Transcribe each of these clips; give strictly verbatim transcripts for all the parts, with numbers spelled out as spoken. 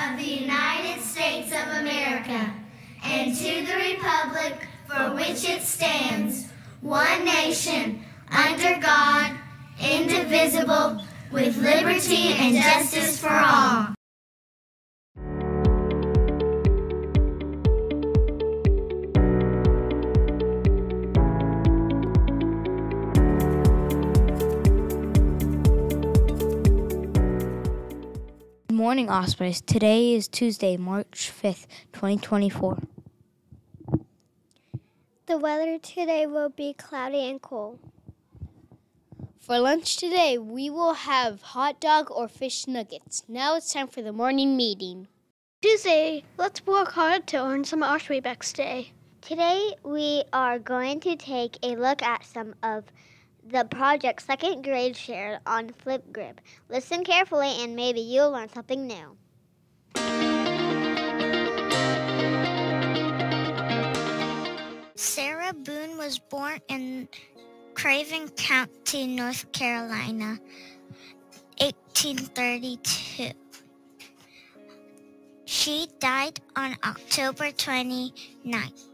of the United States of America, and to the republic for which it stands, one nation, under God, indivisible, with liberty and justice for all. Good morning, Ospreys. Today is Tuesday, March fifth, twenty twenty-four. The weather today will be cloudy and cool. For lunch today, we will have hot dog or fish nuggets. Now it's time for the morning meeting. Tuesday, let's work hard to earn some Osprey bucks today. Today, we are going to take a look at some of the project second grade shared on Flipgrid. Listen carefully and maybe you'll learn something new. Sarah Boone was born in Craven County, North Carolina, eighteen thirty-two. She died on October twenty-ninth,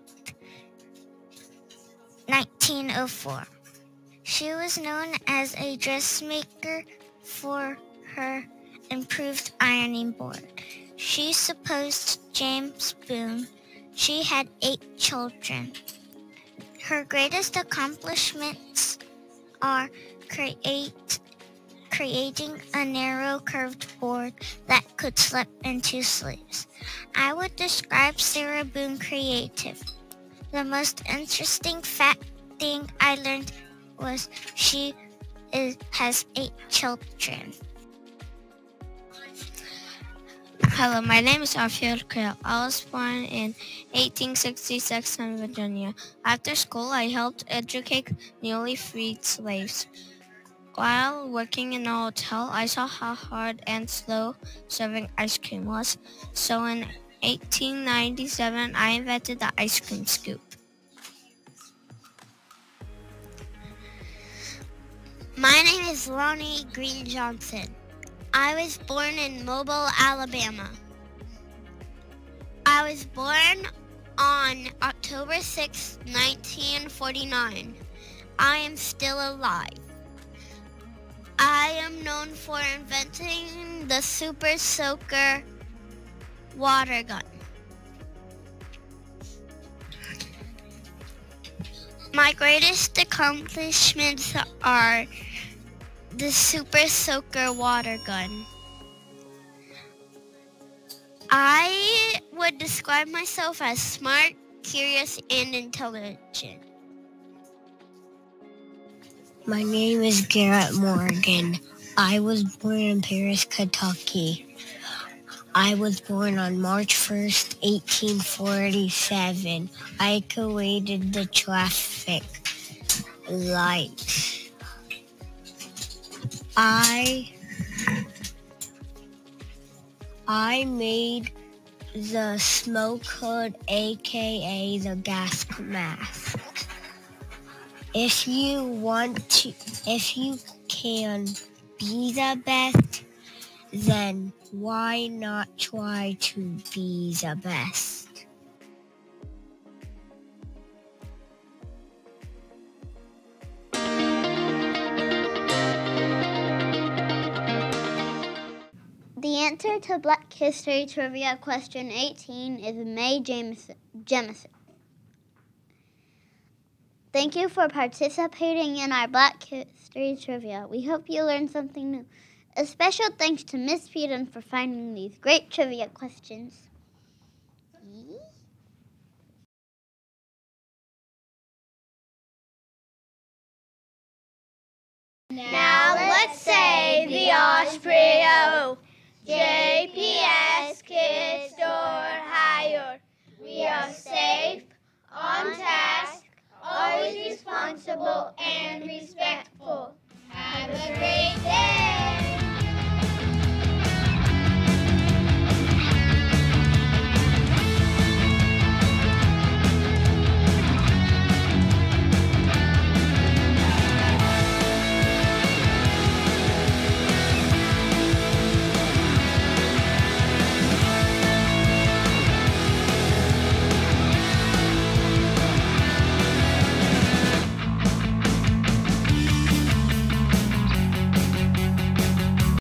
nineteen oh four. She was known as a dressmaker for her improved ironing board. She supposed James Boone. She had eight children. Her greatest accomplishments are create, creating a narrow curved board that could slip into sleeves. I would describe Sarah Boone creative. The most interesting fact thing I learned was she is, has eight children. Hello, my name is Alfield Creel. I was born in eighteen sixty-six in Virginia. After school, I helped educate newly freed slaves. While working in a hotel, I saw how hard and slow serving ice cream was. So in eighteen ninety-seven, I invented the ice cream scoop. My name is Lonnie Green Johnson. I was born in Mobile, Alabama. I was born on October sixth, nineteen forty-nine. I am still alive. I am known for inventing the Super Soaker water gun. My greatest accomplishments are the Super Soaker water gun. I would describe myself as smart, curious, and intelligent. My name is Garrett Morgan. I was born in Paris, Kentucky. I was born on March first, eighteen forty-seven. I created the traffic lights. I I made the smoke hood, aka the gas mask. If you want to, if you can be the best, then why not try to be the best? The answer to Black History Trivia question eighteen is Mae Jemison. Thank you for participating in our Black History Trivia. We hope you learned something new. A special thanks to Miss Peden for finding these great trivia questions. Now let's say the Osprey O. J P S Kids Store Hire. We are safe, on task, always responsible, and